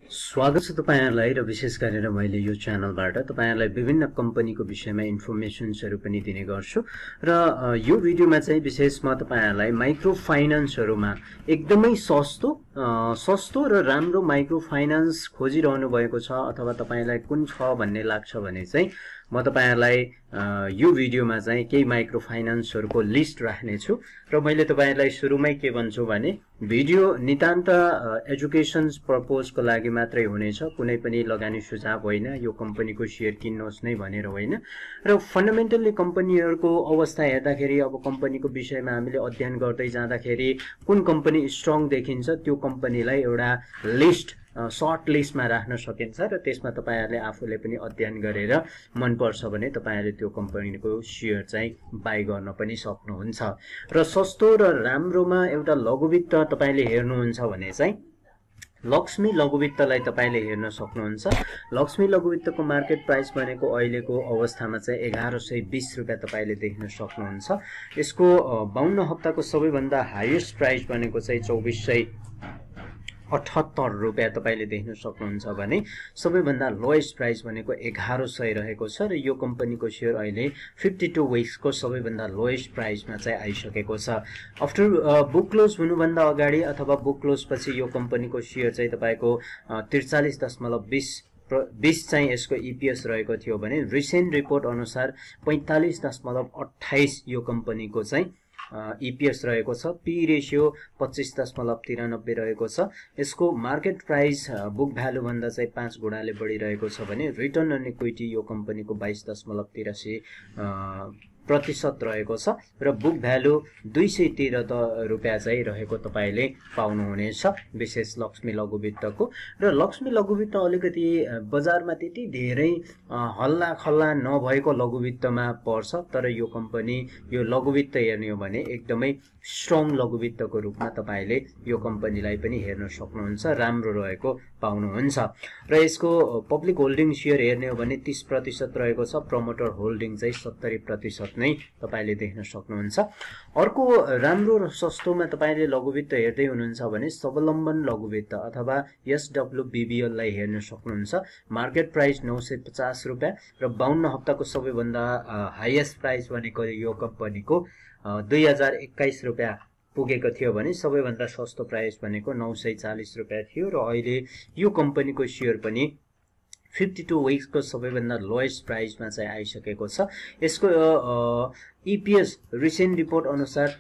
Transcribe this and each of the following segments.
स्वागत छ तपाईहरुलाई र विशेष गरेर मैले यो च्यानलबाट तपाईहरुलाई विभिन्न कम्पनीको विषयमा इन्फर्मेसन्सहरु पनि दिने गर्छु र यो भिडियोमा चाहिँ विशेष म तपाईहरुलाई माइक्रो फाइनान्सहरुमा एकदमै सस्तो र राम्रो माइक्रो फाइनान्स खोजिरहनु भएको छ अथवा तपाईलाई कुन छ भन्ने लाग्छ भने चाहिँ म तपाईहरुलाई यो भिडियोमा चाहिँ केही माइक्रो फाइनान्सहरुको लिस्ट राख्ने छु र मैले तपाईहरुलाई सुरुमै के भन्छु भने भिडियो नितान्त एजुकेसन पर्पजको लागि मात्रै हुनेछ कुनै पनि लगानी सुझाव होइन यो कम्पनीको शेयर किन्नुहोस् नै भनेर होइन र फन्डामेन्टली कम्पनीहरुको अवस्था हेर्दाखेरि अब कम्पनीको विषयमा हामीले अध्ययन गर्दै जाँदाखेरि कुन कम्पनी स्ट्रङ देखिन्छ त्यो कम्पनीलाई एउटा लिस्ट सर्ट लिस्टमा राख्न सकिन्छ र त्यसमा तपाईहरुले आफूले पनि अध्ययन गरेर मन पर्छ भने तपाईहरुले त्यो कम्पनीको शेयर चाहिँ बाइ गर्न पनि सक्नुहुन्छ र सस्तो र राम्रोमा एउटा लघुवित्त तपाईले हेर्नुहुन्छ भने चाहिँ लक्ष्मी लघुवित्तलाई तपाईले हेर्न सक्नुहुन्छ लक्ष्मी लघुवित्तको मार्केट प्राइस भनेको अहिलेको अवस्थामा चाहिँ 1120 रुपैयाँ तपाईले देख्न सक्नुहुन्छ यसको 52 हप्ताको सबैभन्दा हाईएस्ट प्राइस भनेको चाहिँ 2478 रुपैयाँ तपाईले देख्न सक्नुहुन्छ भने सबैभन्दा लोएस्ट प्राइस भनेको 1100 रहेको छ र यो कम्पनीको शेयर अहिले 52 वीक्सको सबैभन्दा लोएस्ट प्राइसमा चाहिँ आइसकेको छ आफ्टर बुक क्लोज हुनुभन्दा अगाडि अथवा बुक क्लोज पछि यो कम्पनीको शेयर चाहिँ तपाईको 43.20 चाहिँ यसको ईपीएस रहेको थियो भने रिसेन्ट रिपोर्ट अनुसार 45.28 यो कम्पनीको चाहिँ ईपीएस रहेको छ पी रेशियो 25.93 रहेको छ यसको मार्केट प्राइस बुक भ्यालु भन्दा चाहिँ 5 गुणाले बढी रहेको छ भने रिटर्न अन इक्विटी यो कम्पनीको 22.83 प्रतिशत रहेको छ र बुक भ्यालु 213 रुपैयाँ चाहिँ रहेको तपाईले पाउनुहुनेछ विशेष लक्ष्मी लघुवित्तको र लक्ष्मी लघुवित्त अलिकति बजारमा त्यति धेरै हल्ला खल्ला नभएको लघुवित्तमा पर्छ तर यो कम्पनी यो लघुवित्त हेर्ने हो भने एकदमै स्ट्रङ लघुवित्तको रूपमा तपाईले यो कम्पनीलाई पनि हेर्न सक्नुहुन्छ राम्रो रहेको पाउनुहुन्छ र यसको पब्लिक होल्डिङ शेयर हेर्ने हो भने 30% रहेको छ प्रमोटर होल्डिङ चाहिँ 70% नै तपाईले देख्न सक्नुहुन्छ अर्को राम्रो र सस्तोमा तपाईले लघुवित्त हेर्दै हुनुहुन्छ भने स्वावलम्बन लघुवित्त अथवा एसडब्ल्यूबीबीएल लाई हेर्न सक्नुहुन्छ मार्केट प्राइस 950 रुपैयाँ र 52 हप्ताको सबैभन्दा हाईएस्ट प्राइस भनेको यो कम्पनीको 2021 रुपैयाँ पुगेको थियो भने सबैभन्दा सस्तो प्राइस भनेको 940 रुपैयाँ थियो र अहिले यो कम्पनीको शेयर पनि 52 वीक्सको सबैभन्दा लोएस्ट प्राइसमा चाहिँ आइसकेको छ यसको ईपीएस रिसेन्ट रिपोर्ट अनुसार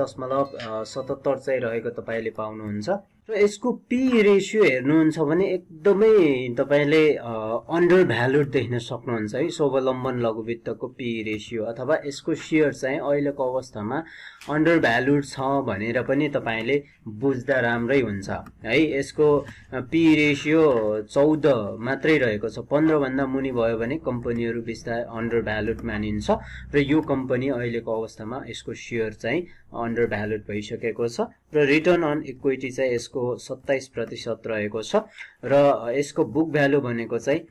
33.77 चाहिँ रहेको तपाईले पाउनुहुन्छ र यसको पी रेशियो हेर्नुहुन्छ भने एकदमै तपाईले अन्डर भ्यालुड देख्न सक्नुहुन्छ है स्वावलम्बन लघुवित्तको पी रेशियो अथवा यसको शेयर चाहिँ अहिलेको अवस्थामा अन्डर भ्यालुड छ भनेर पनि तपाईले बुझ्दा राम्रै हुन्छ है यसको पी रेशियो 14 मात्रै रहेको छ 15 भन्दा मुनि भयो भने कम्पनीहरु बिस्तारै अन्डर भ्यालुड मानिन्छ र यो कम्पनी अहिलेको अवस्थामा यसको शेयर चाहिँ अन्डर भ्यालुड भइसकेको छ र रिटर्न अन इक्विटी चाहिँ यसको 27% रहेको छ र यसको बुक भ्यालु भनेको चाहिँ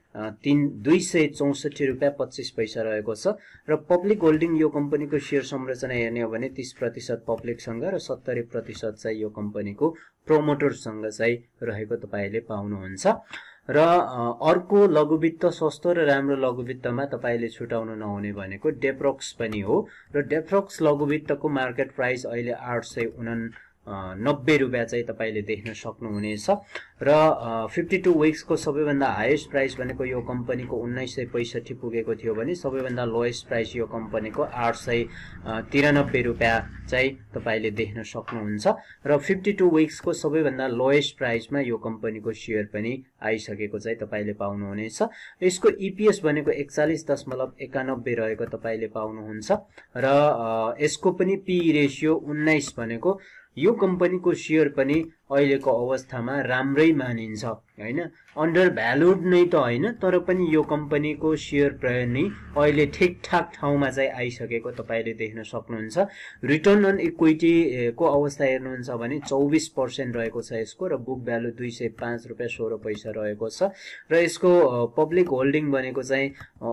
264 रुपैयाँ 25 पैसा रहेको छ र पब्लिक होल्डिङ यो कम्पनीको शेयर संरचना हेर्ने हो भने 30% पब्लिक सँग र 70% चाहिँ यो कम्पनीको प्रोमोटर सँग चाहिँ रहेको तपाईले पाउनुहुन्छ र अर्को लघुवित्त सस्तो र राम्रो लघुवित्तमा तपाईले छुटाउन नहुने भनेको डेप्रोक्स पनि हो र डेप्रोक्स लघुवित्तको मार्केट प्राइस अहिले 890 रुपैयाँ चाहिँ तपाईले देख्न सक्नुहुनेछ र 52 वीक्सको सबैभन्दा हाईएस्ट प्राइस भनेको यो कम्पनीको 1965 पुगेको थियो भने सबैभन्दा लोएस्ट प्राइस यो कम्पनीको 893 रुपैयाँ चाहिँ तपाईले देख्न सक्नुहुन्छ र 52 वीक्सको सबैभन्दा लोएस्ट प्राइसमा यो कम्पनीको शेयर पनि आइसकेको चाहिँ तपाईले पाउनुहुनेछ यसको ईपीएस भनेको 41.91 रहेको तपाईले पाउनुहुन्छ र यसको पनि पी रेशियो 19 भनेको यो कम्पनीको शेयर पनि अहिलेको अवस्थामा राम्रै मानिन्छ हैन अन्डर भ्यालुड नै त हैन तर पनि यो कम्पनीको शेयर पनि अहिले ठीकठाक ठाउँमा चाहिँ आइसकेको तपाईले देख्न सक्नुहुन्छ रिटर्न अन इक्विटी को अवस्था हेर्नुहुन्छ भने 24% रहेको छ यसको र बुक भ्यालु 205 रुपैयाँ 16 पैसा रहेको छ र यसको पब्लिक होल्डिङ भनेको चाहिँ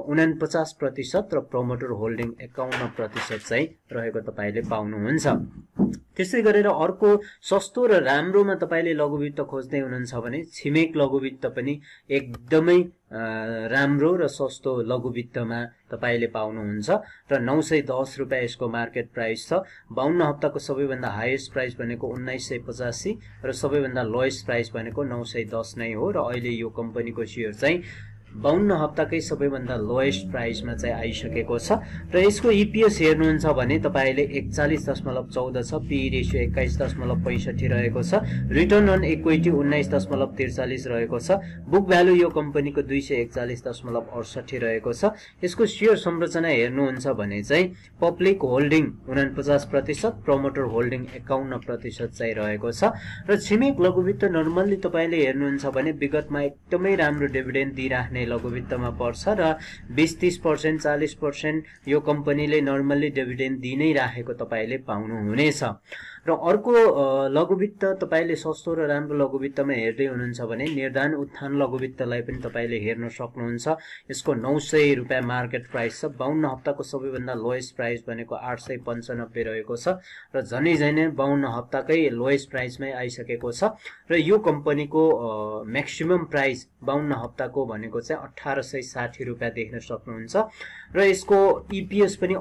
49% र प्रमोटर होल्डिङ 51% चाहिँ रहेको तपाईले पाउनुहुन्छ त्यसै गरेर अर्को सस्तो र राम्रो छेउछेउमा तपाईले लघु वित्त खोज्दै हुनुहुन्छ भने छिमेक लघु वित्त पनि एकदमै राम्रो र सस्तो लघु वित्तमा तपाईले पाउनुहुन्छ र 910 रुपैयाँ यसको मार्केट प्राइस छ। 52 हप्ताको सबैभन्दा हाईएस्ट प्राइस भनेको 1985 र सबैभन्दा लोएस्ट प्राइस भनेको 910 नै हो र अहिले यो कम्पनीको शेयर चाहिँ 52 हप्ताकै सबैभन्दा लोएस्ट प्राइसमा चाहिँ आइसकेको छ र यसको ईपीएस हेर्नुहुन्छ भने तपाईले 41.14 छ, पी रेशियो 21.65 रहेको छ, रिटर्न अन इक्विटी 19.43 रहेको छ, बुक भ्यालु यो कम्पनीको 241.68 रहेको छ। यसको शेयर संरचना हेर्नुहुन्छ भने चाहिँ पब्लिक होल्डिङ 49%, प्रमोटर होल्डिङ 51% चाहिँ रहेको छ र छिमेक लघुवित्त नर्मल्ली तपाईले हेर्नुहुन्छ भने विगतमा एकदमै राम्रो डिभिडेन्ड दिइराख्ने लघुवित्तमा पर्छ र 20-30%, 40% यो कम्पनीले नर्मल्ली डिभिडेन्ड दिइ नै राखेको तपाईले पाउनुहुनेछ। र अर्को लघुवित्त तपाईले सस्तो र राम्रो लघुवित्तमा हेर्दै हुनुहुन्छ भने निर्धान उत्थान लघुवित्तलाई पनि तपाईले हेर्न सक्नुहुन्छ। यसको 900 रुपैयाँ मार्केट प्राइस छ। 52 हप्ताको सबैभन्दा लोएस्ट प्राइस भनेको 895 रहेको छ र झनै झनै 52 हप्ताकै लोएस्ट प्राइसमै आइसकेको छ र यो कम्पनीको म्याक्सिमम प्राइस 52 हप्ताको भनेको चाहिँ 1860 रुपैयाँ देख्न सक्नुहुन्छ र यसको ईपीएस पनि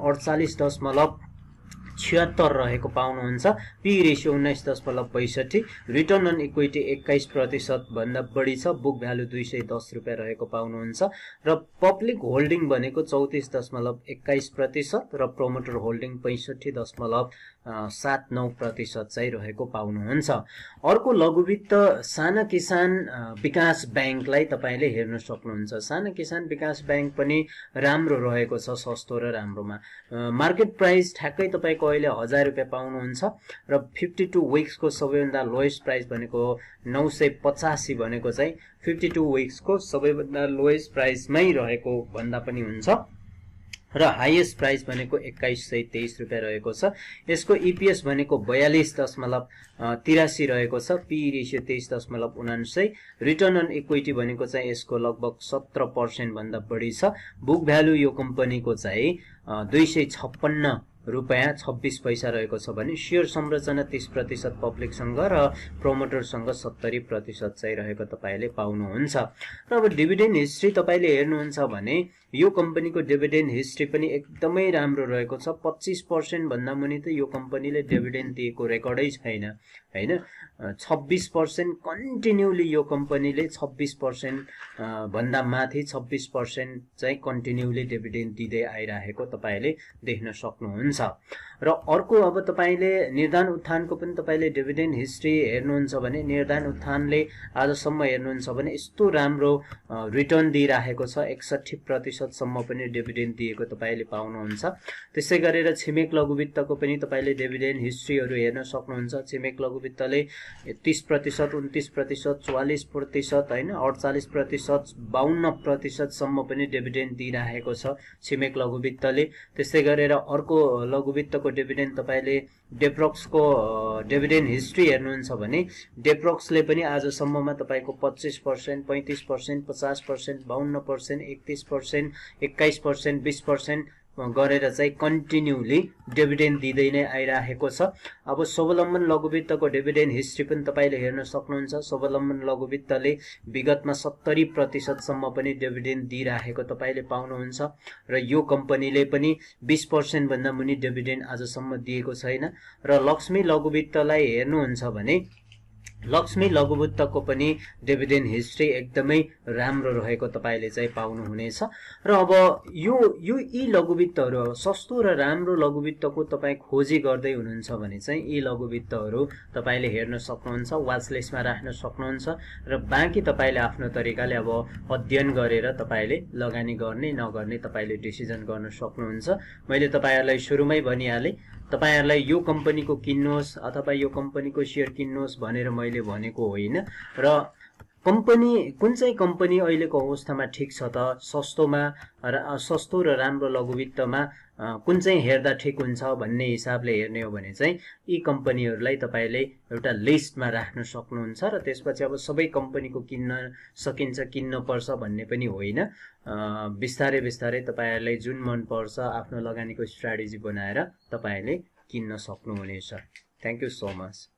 48.76 रहेको पाउनुहुन्छ, P ratio 19.62, return on equity 21% भन्दा बढी छ, बुक भ्यालु 210 रुपैयाँ रहेको पाउनुहुन्छ र पब्लिक होल्डिङ भनेको 34.21% र प्रोमोटर होल्डिङ 65.79% चाहिँ रहेको पाउनुहुन्छ। अर्को लघुवित्त साना किसान विकास बैंकलाई तपाईले हेर्न सक्नुहुन्छ। साना किसान विकास बैंक पनि राम्रो रहेको छ, सस्तो र राम्रोमा। मार्केट प्राइस ठ्याक्कै तपाईको अहिले 1000 रुपैयाँ पाउनुहुन्छ र 52 विक्सको सबैभन्दा लोएस्ट प्राइस भनेको 985 भनेको चाहिँ 52 विक्सको सबैभन्दा लोएस्ट प्राइसमै रहेको भन्दा पनि हुन्छ र हाईएस्ट प्राइस भनेको 2123 रुपैयाँ रहेको छ। यसको ईपीएस भनेको 42.83 रहेको छ, P ratio 23.79, return on equity भनेको चाहिँ यसको लगभग 17% भन्दा बढी छ, बुक भ्यालु यो कम्पनीको चाहिँ 256 रुपैयाँ 26 पैसा रहेको छ भने शेयर संरचना 30% पब्लिकसँग र प्रोमोटरसँग 70% चाहिँ रहेको तपाईले पाउनुहुन्छ। र अब डिभिडेन्ड हिस्ट्री तपाईले हेर्नुहुन्छ भने यो कम्पनीको डिभिडेन्ड हिस्ट्री पनि एकदमै राम्रो रहेको छ। 25% भन्दा मुनि त यो कम्पनीले डिभिडेन्ड दिएको रेकर्डै छैन हैन। 26% कन्टिन्युली यो कम्पनीले 26% भन्दा माथि 26% चाहिँ कन्टिन्युली डिभिडेन्ड दिँदै आइराखेको तपाईले देख्न सक्नुहुन्छ। र अर्को अब तपाईले निर्धान उत्थानको पनि तपाईले डिभिडेन्ड हिस्ट्री हेर्नुहुन्छ भने निर्धान उत्थानले आजसम्म हेर्नुहुन्छ भने यस्तो राम्रो रिटर्न दिइराखेको छ, 61% सम्म पनि डिभिडेन्ड दिएको तपाईले पाउनुहुन्छ। त्यसै गरेर छिमेक लघुवित्तको पनि तपाईले डिभिडेन्ड हिस्ट्रीहरु हेर्न सक्नुहुन्छ। छिमेक लघुवित्तले 30%, 29%, 44% हैन, 48%, 52% सम्म पनि डिभिडेन्ड दिइराखेको छ छिमेक लघुवित्तले। त्यसै गरेर अर्को लघुवित्तको डिभिडेन्ड तपाईले डेप्रोक्सको डिभिडेन्ड हिस्ट्री हेर्नुहुन्छ भने डेप्रोक्सले पनि आजसम्ममा तपाईको 25%, 35%, 50%, 52%, 31%, 21%, 20% गरेर चाहिँ कन्टिन्युली डिभिडेन्ड दिँदै नै आइराखेको छ। अब स्वावलम्बन लघुवित्तको डिभिडेन्ड हिस्ट्री पनि तपाईले हेर्न सक्नुहुन्छ। स्वावलम्बन लघुवित्तले विगतमा 70% सम्म पनि डिभिडेन्ड दिइराखेको तपाईले पाउनुहुन्छ र यो कम्पनीले पनि 20% भन्दा मुनि डिभिडेन्ड आजसम्म दिएको छैन। र लक्ष्मी लघुवित्तलाई हेर्नुहुन्छ भने लक्ष्मी लघुवित्तको पनि डिभिडेन्ड हिस्ट्री एकदमै राम्रो रहेको तपाईले चाहिँ पाउनुहुनेछ। र अब यो यी लघुवित्तहरु सस्तो र राम्रो लघुवित्तको तपाई खोजी गर्दै हुनुहुन्छ भने चाहिँ यी लघुवित्तहरु तपाईले हेर्न सक्नुहुन्छ, वाच लिस्टमा राख्न सक्नुहुन्छ र बाँकी तपाईले आफ्नो तरिकाले अब अध्ययन गरेर तपाईले लगानी गर्ने नगर्ने तपाईले डिसिजन गर्न सक्नुहुन्छ। मैले तपाईहरुलाई सुरुमै भनिहाले, तपाईहरुलाई यो कम्पनीको किन्नुहोस् अथवा यो कम्पनीको शेयर किन्नुहोस् भनेर मैले भनेको होइन र कम्पनी कुन चाहिँ कम्पनी अहिलेको अवस्थामा ठीक छ त, सस्तो र राम्रो लघुवित्तमा कुन चाहिँ हेर्दा ठीक हुन्छ भन्ने हिसाबले हेर्ने हो भने चाहिँ यी कम्पनीहरुलाई तपाईले एउटा लिस्टमा राख्न सक्नुहुन्छ र त्यसपछि अब सबै कम्पनीको किन्न सकिन्छ, किन्न पर्छ भन्ने पनि होइन। बिस्तारै बिस्तारै तपाईहरुलाई जुन मन पर्छ आफ्नो लगानीको स्ट्र्याटेजी बनाएर तपाईले किन्न सक्नुहुनेछ। Thank you so much.